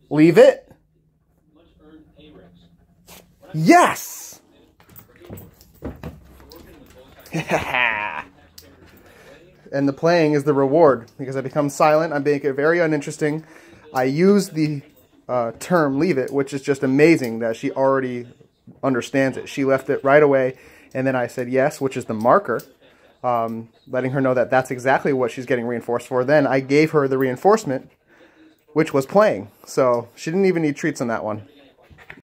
Leave it. Yes! And the playing is the reward, because I become silent. I make it very uninteresting. I use the term leave it, which is just amazing that she already understands it. She left it right away, and then I said yes, which is the marker, letting her know that that's exactly what she's getting reinforced for. Then I gave her the reinforcement, which was playing. So she didn't even need treats on that one.